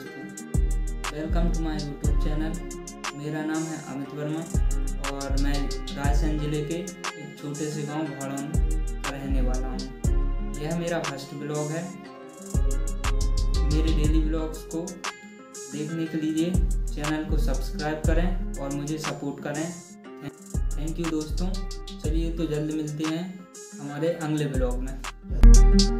दोस्तों, welcome to my YouTube channel. मेरा नाम है अमित वर्मा और मैं रायसेन ज़िले के एक छोटे से गांव भाड़ौन का रहने वाला हूं। यह मेरा फर्स्ट ब्लॉग है। मेरे डेली ब्लॉग्स को देखने के लिए चैनल को सब्सक्राइब करें और मुझे सपोर्ट करें। थैंक यू दोस्तों। चलिए तो जल्द मिलते हैं हमारे अगले ब्लॉग में।